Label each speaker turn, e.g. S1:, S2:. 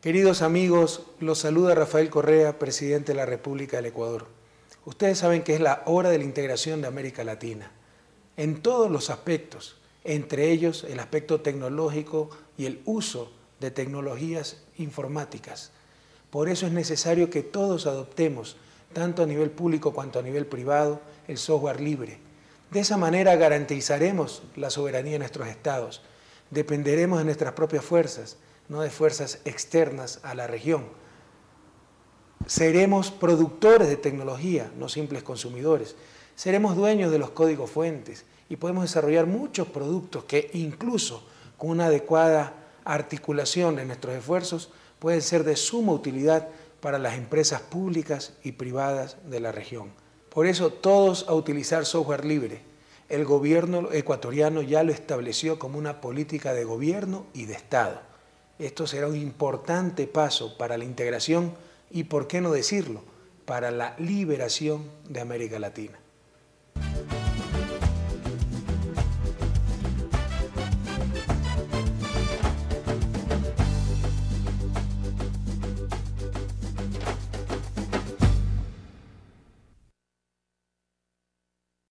S1: Queridos amigos, los saluda Rafael Correa, presidente de la República del Ecuador. Ustedes saben que es la hora de la integración de América Latina, en todos los aspectos, entre ellos el aspecto tecnológico y el uso de tecnologías informáticas. Por eso es necesario que todos adoptemos, tanto a nivel público cuanto a nivel privado, el software libre. De esa manera garantizaremos la soberanía de nuestros estados, dependeremos de nuestras propias fuerzas, no de fuerzas externas a la región. Seremos productores de tecnología, no simples consumidores. Seremos dueños de los códigos fuentes y podemos desarrollar muchos productos que incluso con una adecuada articulación de nuestros esfuerzos pueden ser de suma utilidad para las empresas públicas y privadas de la región. Por eso todos a utilizar software libre. El gobierno ecuatoriano ya lo estableció como una política de gobierno y de Estado. Esto será un importante paso para la integración y, por qué no decirlo, para la liberación de América Latina.